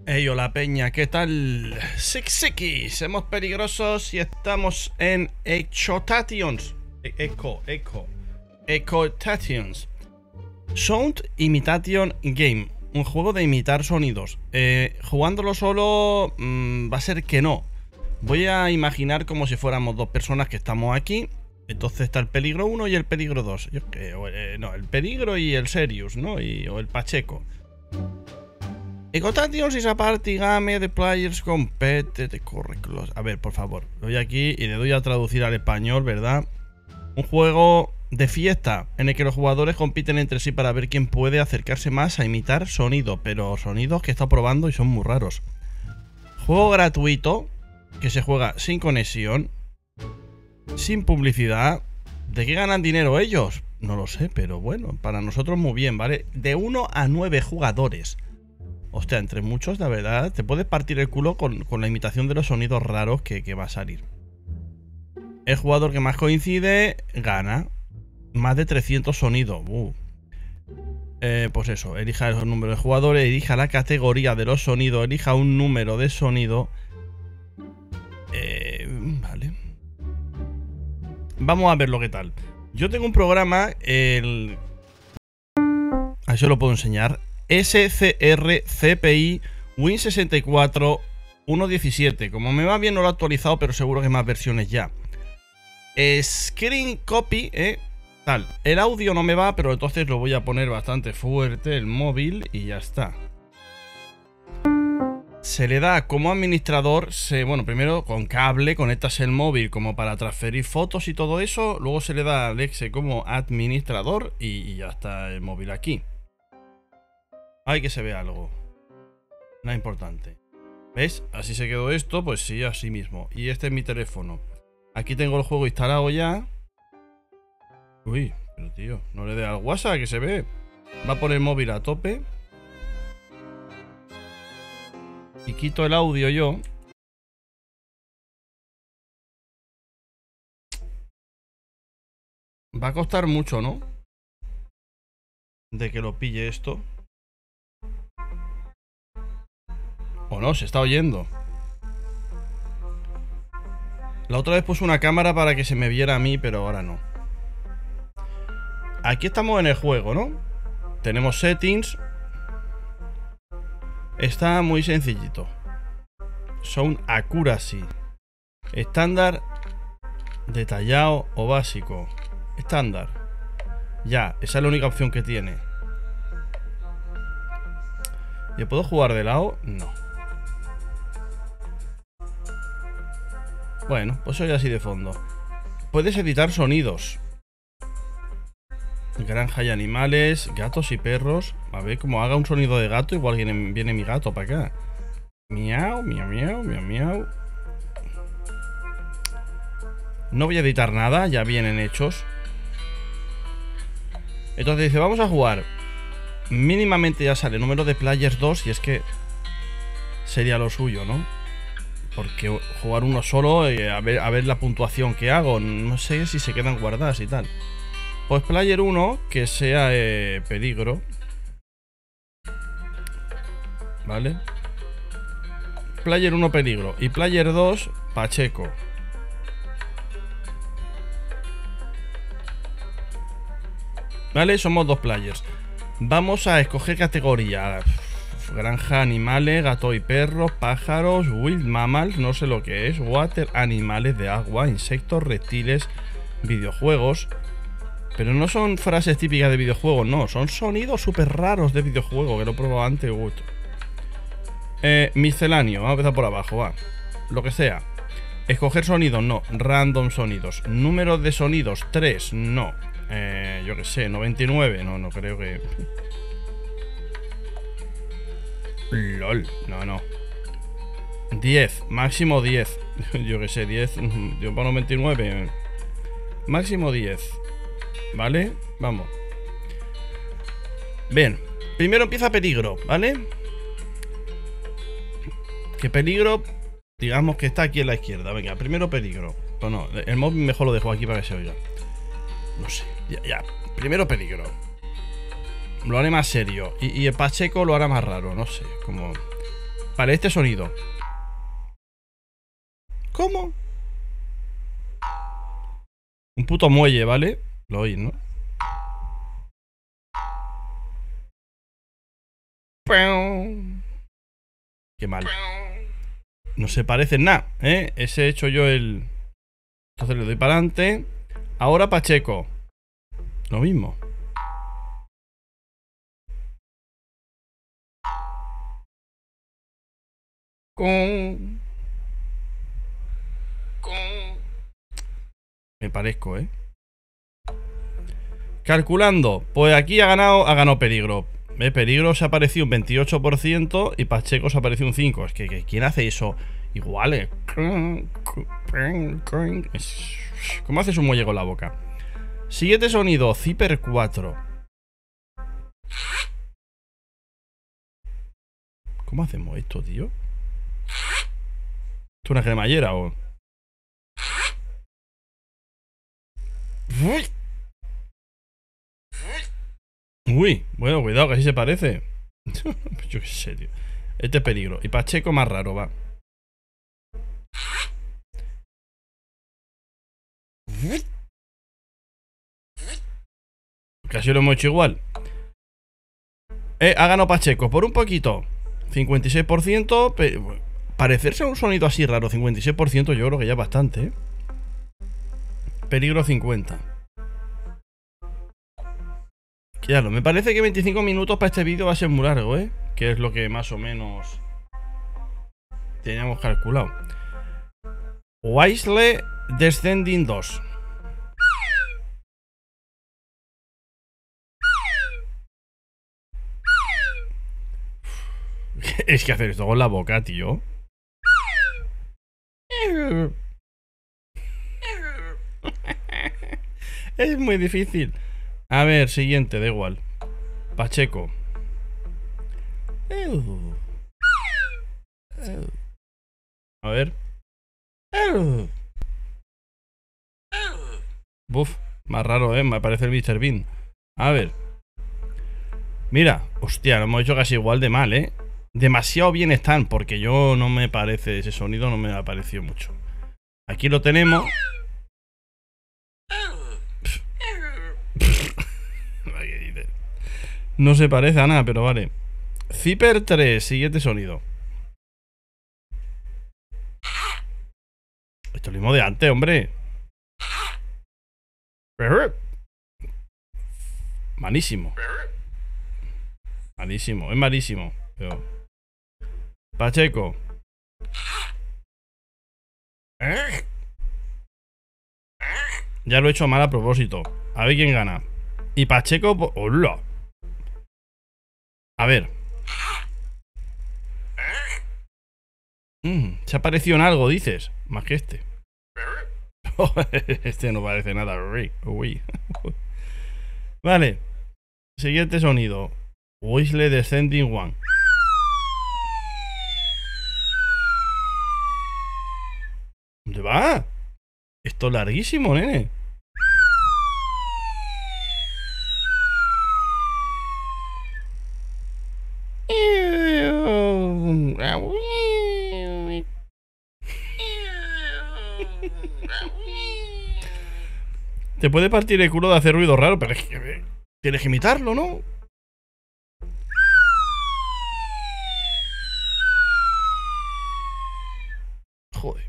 Hey, hola peña, ¿qué tal? Sixiki, somos peligrosos y estamos en Echotations. Echotations. Sound Imitation Game. Un juego de imitar sonidos. Jugándolo solo va a ser que no. Voy a imaginar como si fuéramos dos personas que estamos aquí. Entonces está el peligro 1 y el peligro 2. No, el peligro y el Serious, ¿no? O el Pacheco. Echotations is a party game de players compete de corre close. A ver, por favor, doy aquí y le doy a traducir al español, ¿verdad? Un juego de fiesta en el que los jugadores compiten entre sí para ver quién puede acercarse más a imitar sonido, pero sonidos que está probando y son muy raros. Juego gratuito que se juega sin conexión, sin publicidad. ¿De qué ganan dinero ellos? No lo sé, pero bueno, para nosotros muy bien, ¿vale? De 1 a 9 jugadores. Hostia, entre muchos, la verdad, te puedes partir el culo con la imitación de los sonidos raros que va a salir. El jugador que más coincide gana. Más de 300 sonidos. Pues eso, elija el número de jugadores, elija la categoría de los sonidos, elija un número de sonido. Vale. Vamos a ver lo que tal. Yo tengo un programa, así os lo puedo enseñar. SCR CPI Win64 1.17. Como me va bien, no lo he actualizado, pero seguro que hay más versiones ya. Screen copy, tal. El audio no me va, pero entonces lo voy a poner bastante fuerte, el móvil, y ya está. Se le da como administrador, bueno, primero con cable conectas el móvil como para transferir fotos y todo eso. Luego se le da al exe como administrador y ya está el móvil aquí. Hay que se vea algo. Nada importante. ¿Ves? Así se quedó esto, pues sí, así mismo. Y este es mi teléfono. Aquí tengo el juego instalado ya. Uy, pero tío, no le dé al WhatsApp que se ve. Va a poner el móvil a tope. Y quito el audio yo. Va a costar mucho, ¿no? De que lo pille esto. O no, se está oyendo. La otra vez puse una cámara para que se me viera a mí, pero ahora no. Aquí estamos en el juego, ¿no? Tenemos settings. Está muy sencillito. Sound accuracy. Estándar, detallado o básico. Estándar. Ya, esa es la única opción que tiene. ¿Yo puedo jugar de lado? No. Bueno, pues soy así de fondo. Puedes editar sonidos. Granja y animales, gatos y perros. A ver, como haga un sonido de gato, igual viene mi gato para acá. Miau, miau, miau, miau, miau. No voy a editar nada, ya vienen hechos. Entonces dice, vamos a jugar. Mínimamente ya sale número de players 2 y es que sería lo suyo, ¿no? Porque jugar uno solo, a ver la puntuación que hago. No sé si se quedan guardadas y tal. Pues player 1, que sea peligro. ¿Vale? Player 1 peligro. Y player 2, Pacheco. ¿Vale? Somos dos players. Vamos a escoger categoría. Granja, animales, gato y perros, pájaros, wild mammals, no sé lo que es, water, animales de agua, insectos, reptiles, videojuegos. Pero no son frases típicas de videojuegos, no, son sonidos súper raros de videojuegos, que lo he probado antes. Misceláneo, vamos a empezar por abajo, va. Lo que sea. Escoger sonidos, no. Random sonidos. Números de sonidos, 3, no. Yo que sé, 99, no creo que... LOL, no. 10, máximo 10. Yo que sé, 10. Yo pongo 99. Máximo 10. ¿Vale? Vamos. Bien. Primero empieza peligro, ¿vale? Que peligro, digamos que está aquí en la izquierda. Venga, primero peligro. Pues no, el móvil mejor lo dejo aquí para que se oiga. No sé, ya. Primero peligro. Lo haré más serio. Y el Pacheco lo hará más raro, no sé. Como... Vale, este sonido. ¿Cómo? Un puto muelle, ¿vale? Lo oís, ¿no? Qué mal. No se parece en nada, ¿eh? Ese he hecho yo el... Entonces le doy para adelante. Ahora Pacheco. Lo mismo. Me parezco, ¿eh? Calculando. Pues aquí ha ganado Peligro. Peligro se ha aparecido un 28% y Pacheco se ha aparecido un 5%. Es que ¿quién hace eso? Igual, ¿Cómo haces un muelle con la boca? Siguiente sonido, Zipper 4. ¿Cómo hacemos esto, tío? ¿Esto es una cremallera o...? Uy, bueno, cuidado, que así se parece. Yo qué sé, tío. Este es Peligro. Y Pacheco más raro, va. Casi lo hemos hecho igual. Ha ganado Pacheco por un poquito. 56%. Parecerse a un sonido así raro, 56%, yo creo que ya es bastante, ¿eh? Peligro 50. Claro, me parece que 25 minutos para este vídeo va a ser muy largo, ¿eh? Que es lo que más o menos teníamos calculado. Wisely Descending 2. Es que hacer esto con la boca, tío. Es muy difícil. A ver, siguiente, da igual. Pacheco. A ver. Buf, más raro, me parece el Mr. Bean. A ver. Mira, hostia, lo hemos hecho casi igual de mal, Demasiado bien están, porque yo no me parece, ese sonido no me ha parecido mucho. Aquí lo tenemos. No se parece a nada, pero vale. Zipper 3, siguiente sonido. Esto es lo mismo de antes, hombre. Malísimo. Malísimo, es malísimo. Pero... Pacheco. Ya lo he hecho mal a propósito. A ver quién gana. Y Pacheco... ¡Hola! A ver. Se ha parecido en algo, dices. Más que este. Este no parece nada. Uy. Vale. Siguiente sonido. Wisely Descending 1. ¿Dónde va? Esto es larguísimo, nene. Te puede partir el culo de hacer ruido raro, pero es que tienes que imitarlo, ¿no? Joder.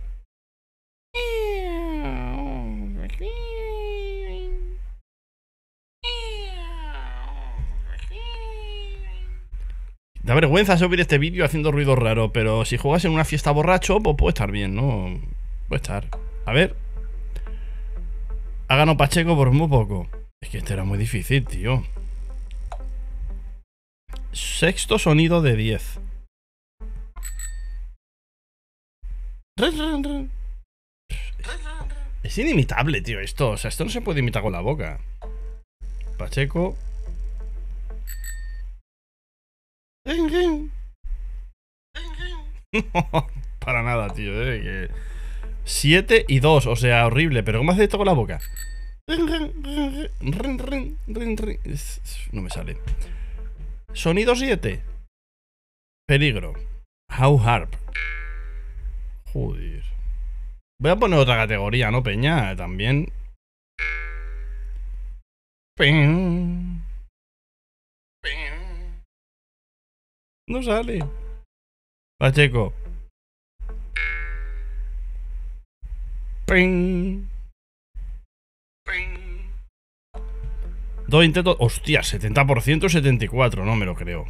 Da vergüenza subir este vídeo haciendo ruido raro, pero si juegas en una fiesta borracho, pues puede estar bien, ¿no? Puede estar. A ver. Ha ganado Pacheco por muy poco. Es que este era muy difícil, tío. Sexto sonido de 10. Es inimitable, tío, esto. O sea, esto no se puede imitar con la boca. Pacheco. Para nada, tío, que... 7 y 2, o sea, horrible. Pero ¿cómo hace esto con la boca? No me sale. Sonido 7. Peligro. How Harp. Joder. Voy a poner otra categoría, ¿no, peña? También. No sale. Pacheco. Dos intentos. Hostia, 70%, 74%. No me lo creo.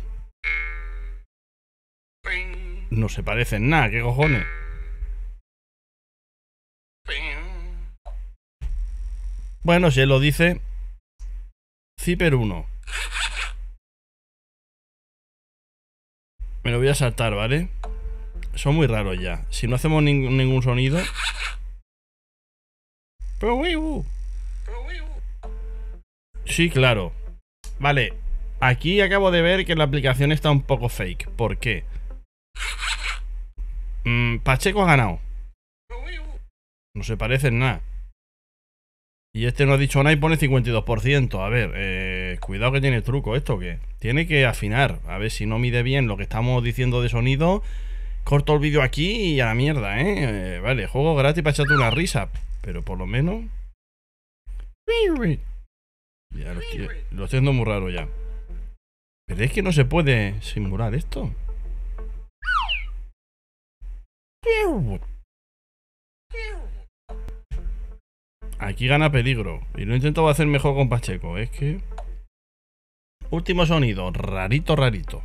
No se parecen nada. ¿Qué cojones? Bueno, si él lo dice. Zipper 1. Me lo voy a saltar, ¿vale? Son muy raros ya. Si no hacemos ningún sonido. Sí, claro. Vale. Aquí acabo de ver que la aplicación está un poco fake. ¿Por qué? Pacheco ha ganado. No se parecen nada. Y este no ha dicho nada y pone 52%. A ver, cuidado que tiene truco esto, que tiene que afinar. A ver si no mide bien lo que estamos diciendo de sonido. Corto el vídeo aquí y a la mierda, vale, juego gratis para echarte una risa. Pero por lo menos... Ya lo estoy haciendo muy raro ya. Pero es que no se puede simular esto. Aquí gana Peligro. Y lo intento hacer mejor con Pacheco. Es que... Último sonido. Rarito, rarito.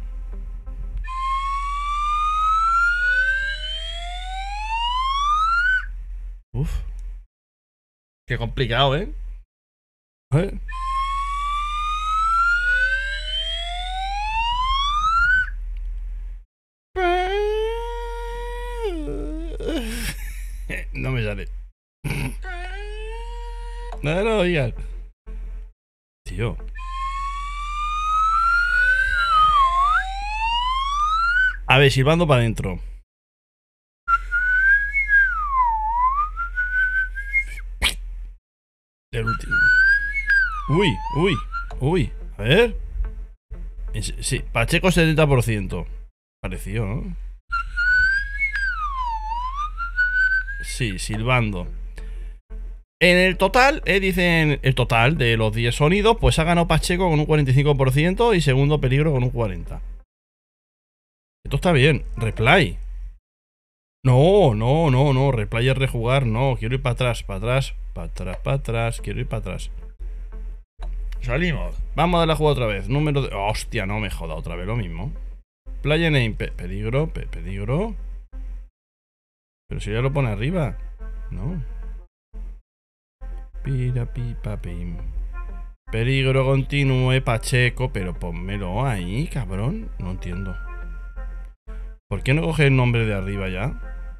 Uf. Qué complicado, ¿eh? No me sale. No lo digas. Tío. A ver, silbando para adentro. El último. Uy. A ver. Sí, Pacheco 70%. Parecido, ¿no? Sí, silbando. En el total, dicen el total de los 10 sonidos, pues ha ganado Pacheco con un 45% y segundo Peligro con un 40%. Esto está bien. Replay. No. Replay es rejugar. No, quiero ir para atrás. Quiero ir para atrás. Salimos. Vamos a darle a jugar otra vez. Número de... Hostia, no me joda otra vez lo mismo. Playa name. Peligro. Pero si ya lo pone arriba. No. Pira, pipa, pim. Peligro, continúe, Pacheco. Pero ponmelo ahí, cabrón. No entiendo. ¿Por qué no coge el nombre de arriba ya?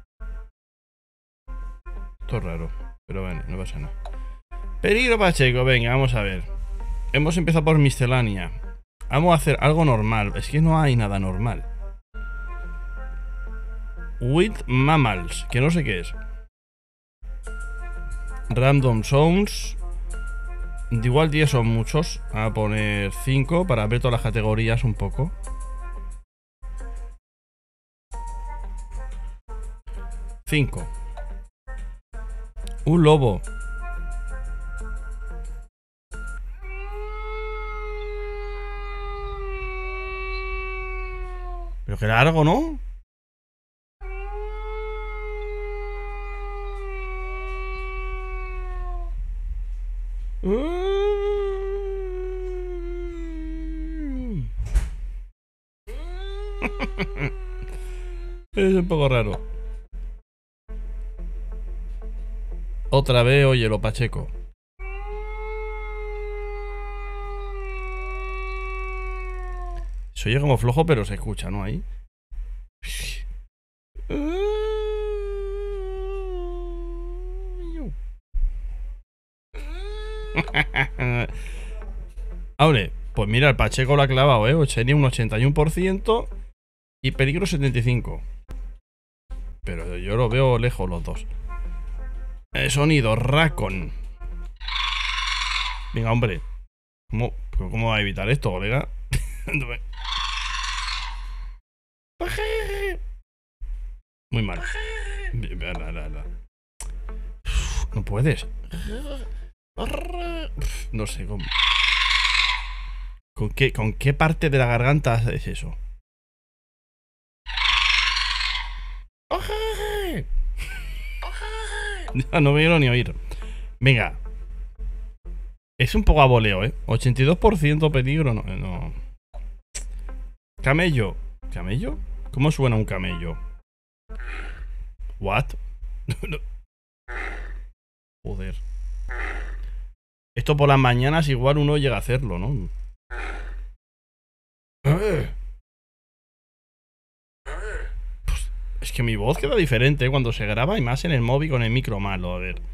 Esto es raro. Pero bueno, no pasa nada. Peligro, Pacheco. Venga, vamos a ver. Hemos empezado por miscelánea. Vamos a hacer algo normal. Es que no hay nada normal. With mammals. Que no sé qué es. Random sounds. Igual 10 son muchos. Vamos a poner 5 para ver todas las categorías un poco. Cinco. Un lobo. Pero que largo, ¿no? Es un poco raro. Otra vez, oye, lo Pacheco. Se oye como flojo, pero se escucha, ¿no? Ahí. Abre, pues mira, el Pacheco lo ha clavado, tenía un 81% y Peligro 75%. Pero yo lo veo lejos los dos. Sonido, Racon. Venga, hombre. ¿Cómo va a evitar esto, colega? Muy mal. No puedes. No sé cómo. ¿Con qué parte de la garganta haces eso? Ya no quiero ni oír. Venga. Es un poco a voleo, ¿eh? 82% peligro, no. Camello. ¿Camello? ¿Cómo suena un camello? ¿What? No. Joder. Esto por las mañanas igual uno llega a hacerlo, ¿no? Pues, es que mi voz queda diferente cuando se graba y más en el móvil con el micro malo, a ver.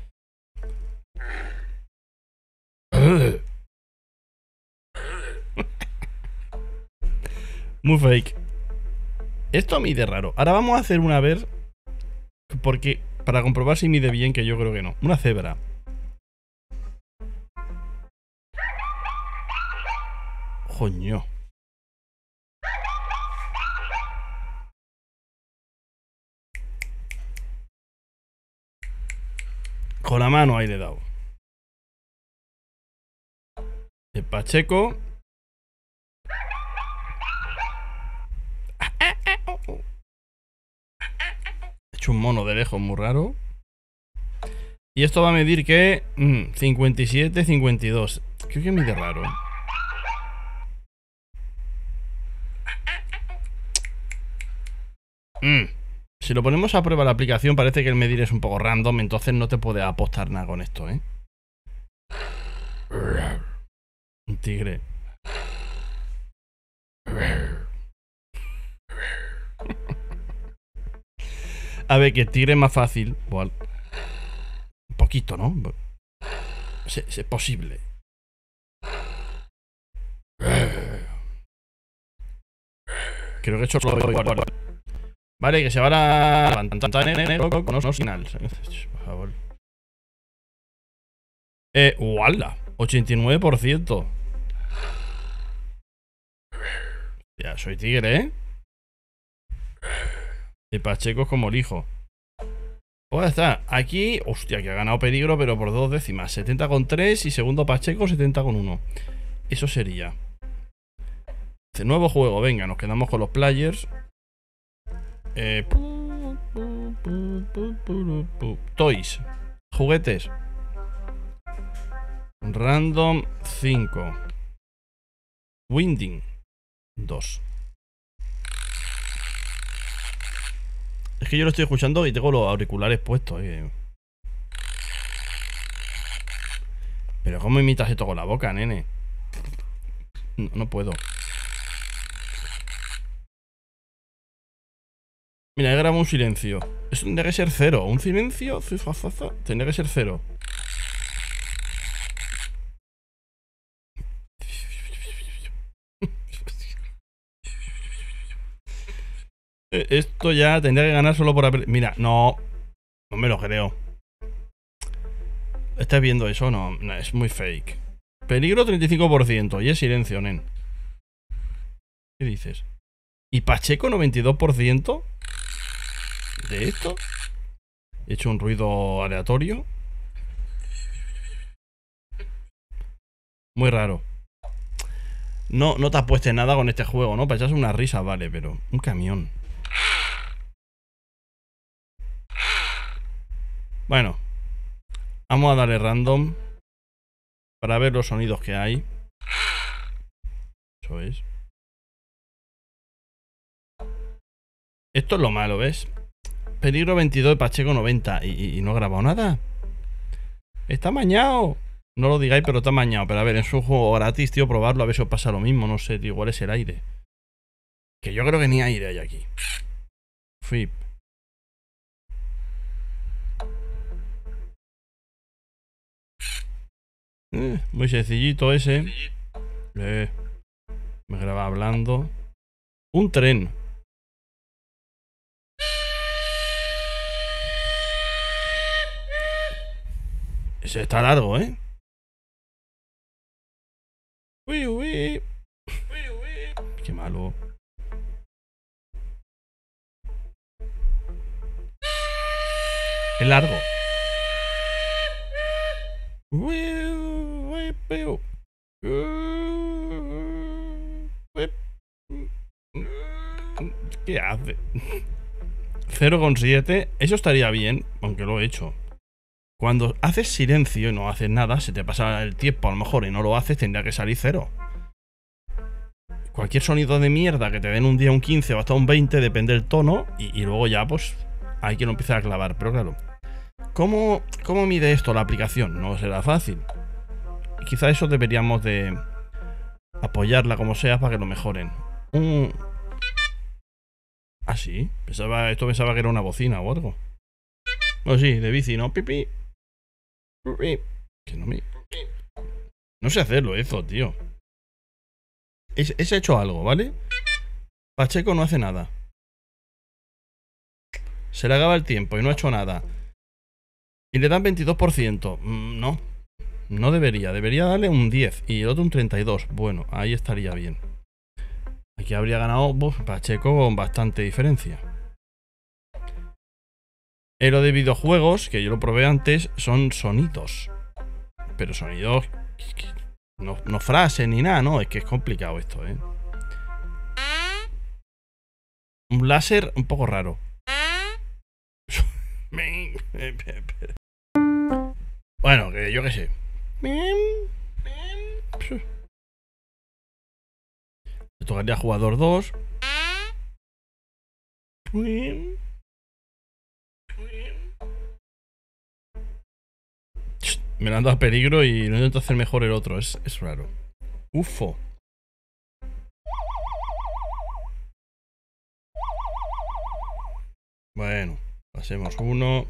Muy fake. Esto mide raro. Ahora vamos a hacer una vez. Porque. Para comprobar si mide bien, que yo creo que no. Una cebra. Coño. Con la mano ahí le he dado. El Pacheco. He hecho un mono de lejos muy raro. Y esto va a medir que 57, 52. Creo que mide raro. Si lo ponemos a prueba la aplicación, parece que el medir es un poco random, entonces no te puedes apostar nada con esto, ¿eh? Un tigre. A ver, que el tigre es más fácil. Igual. Un poquito, ¿no? Es posible. Creo que he hecho lo igual. Vale, que se va la pantalla negro con los finales. Por favor. ¡Wala! 89%. Ya, soy tigre, ¿eh? Y Pacheco es como el hijo. Pues está. Aquí, hostia, que ha ganado peligro, pero por 2 décimas. 70,3 y segundo Pacheco 70,1. Eso sería. Nuevo juego, venga, nos quedamos con los players. Toys. Juguetes. Random 5. Winding 2. Es que yo lo estoy escuchando y tengo los auriculares puestos. Pero ¿cómo imitas esto con la boca, nene? No puedo. Mira, he grabado un silencio. Eso tendría que ser 0. Un silencio. Tendría que ser 0. Esto ya tendría que ganar solo por... Mira, no. No me lo creo. ¿Estás viendo eso? No, es muy fake. Peligro 35%. Y es silencio, nen. ¿Qué dices? ¿Y Pacheco 92%? ¿De esto? He hecho un ruido aleatorio. Muy raro. No te apuestes nada con este juego, ¿no? Para echarse una risa, vale, pero... Un camión. Bueno. Vamos a darle random. Para ver los sonidos que hay. Eso es. Esto es lo malo, ¿ves? Peligro 22 de Pacheco 90. Y no he grabado nada. Está mañado. No lo digáis, pero está mañado. Pero a ver, es un juego gratis, tío. Probarlo, a ver si os pasa lo mismo. No sé, tío. Igual es el aire. Que yo creo que ni aire hay aquí. Flip. Muy sencillito ese. Me graba hablando. Un tren. Ese está largo, ¿eh? Uy, uy. Qué malo. Es largo. ¿Qué hace? 0,7. Eso estaría bien, aunque lo he hecho. Cuando haces silencio y no haces nada, se te pasa el tiempo a lo mejor y no lo haces, tendría que salir 0. Cualquier sonido de mierda que te den un día un 15 o hasta un 20, depende del tono, y luego ya pues hay que lo empiece a clavar. Pero claro, ¿cómo mide esto la aplicación? No será fácil. Y quizá eso deberíamos de apoyarla como sea para que lo mejoren. Ah, sí. Pensaba que era una bocina o algo. Oh, sí, de bici, ¿no? Pipi. Que no sé hacerlo eso, tío. Ese ha hecho algo, ¿vale? Pacheco no hace nada. Se le acaba el tiempo y no ha hecho nada. Y le dan 22%. No. No debería. Debería darle un 10 y el otro un 32. Bueno, ahí estaría bien. Aquí habría ganado Pacheco con bastante diferencia. Lo de videojuegos, que yo lo probé antes, son sonidos. Pero sonidos... No frases ni nada, no. Es que es complicado esto, ¿eh? Un láser un poco raro. Bueno, que yo qué sé. Le tocaría jugador 2. Me lo han dado a peligro y no intento hacer mejor el otro. Es raro. Ufo. Bueno, pasemos uno.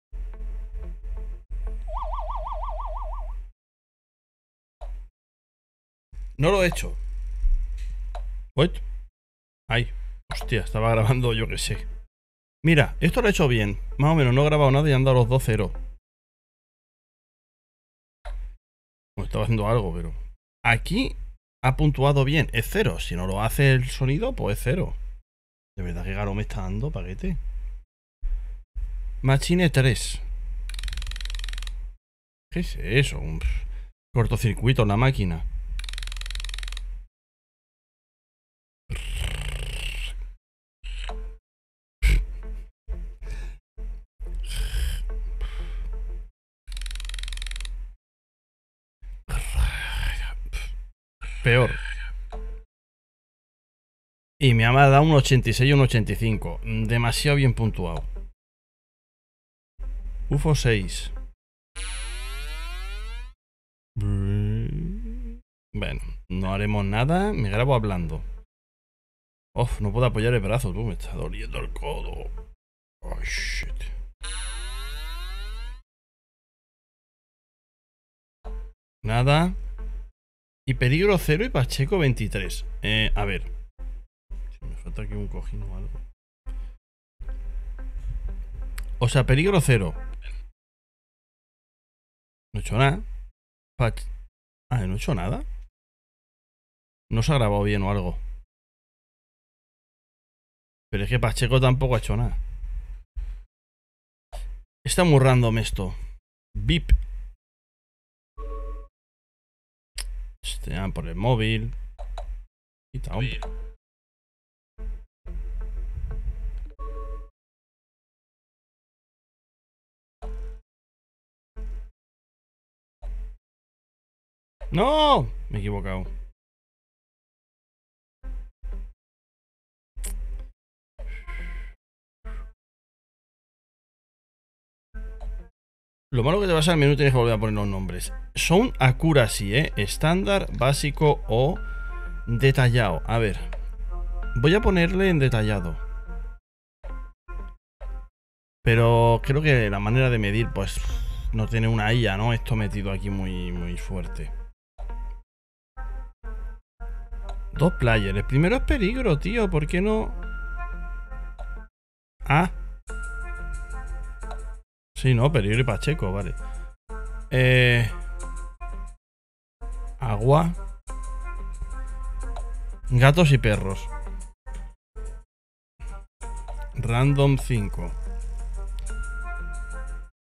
No lo he hecho. What? Ay, hostia, estaba grabando yo que sé. Mira, esto lo he hecho bien. Más o menos, no he grabado nada y han dado los 2 0. Bueno, estaba haciendo algo, pero... Aquí ha puntuado bien. Es 0. Si no lo hace el sonido, pues es 0. De verdad que Garo me está dando paquete. Machine 3. ¿Qué es eso? Un cortocircuito en la máquina. Peor. Y me ha dado un 86 y un 85. Demasiado bien puntuado. UFO 6. Bueno, no haremos nada. Me grabo hablando. Uf, no puedo apoyar el brazo, tú. Me está doliendo el codo. Oh, shit. Nada. Y peligro 0 y Pacheco 23. A ver. Me falta aquí un cojín o algo. O sea, peligro 0. No he hecho nada. No he hecho nada. No se ha grabado bien o algo. Pero es que Pacheco tampoco ha hecho nada. Está muy random esto. Bip. Te llaman por el móvil. Quita, hombre. ¡No! Me he equivocado. Lo malo que te pasa al menú tienes que volver a poner los nombres. Sound Accuracy, estándar, básico o detallado. A ver. Voy a ponerle en detallado. Pero creo que la manera de medir, pues, no tiene una IA, ¿no? Esto metido aquí muy fuerte. 2 players. El primero es peligro, tío. ¿Por qué no? Ah. Sí, no, peligro y Pacheco, vale. Agua. Gatos y perros. Random 5.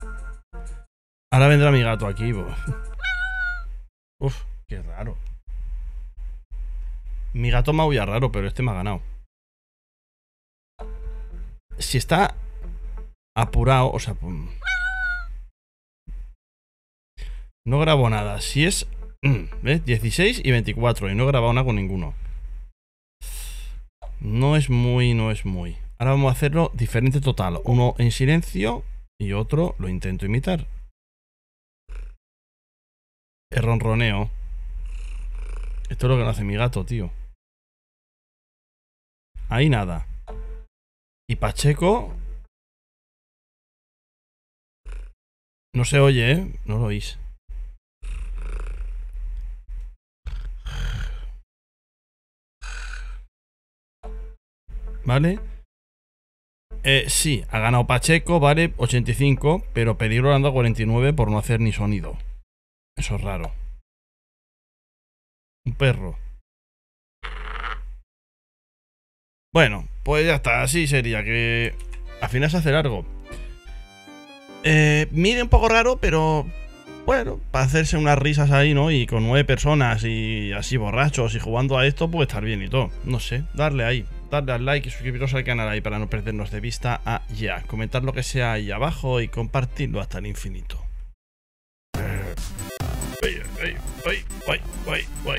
Ahora vendrá mi gato aquí, bo. Uf, qué raro. Mi gato maulla raro, pero este me ha ganado. Si está apurado, o sea, no grabo nada. Si es, ¿ves? 16 y 24 y no he grabado nada con ninguno. No es muy. Ahora vamos a hacerlo diferente total. Uno en silencio y otro lo intento imitar. El ronroneo. Esto es lo que no hace mi gato, tío. Ahí nada. Y Pacheco... No se oye, ¿eh? No lo oís. ¿Vale? Sí, ha ganado Pacheco, vale, 85, pero Peligro le han dado 49 por no hacer ni sonido. Eso es raro. Un perro. Bueno, pues ya está, así sería, que al final se hace largo. Mide un poco raro, pero bueno, para hacerse unas risas ahí, ¿no? Y con 9 personas y así borrachos y jugando a esto, puede estar bien y todo. No sé, darle ahí, darle al like y suscribiros al canal ahí para no perdernos de vista ya. Comentar lo que sea ahí abajo y compartirlo hasta el infinito.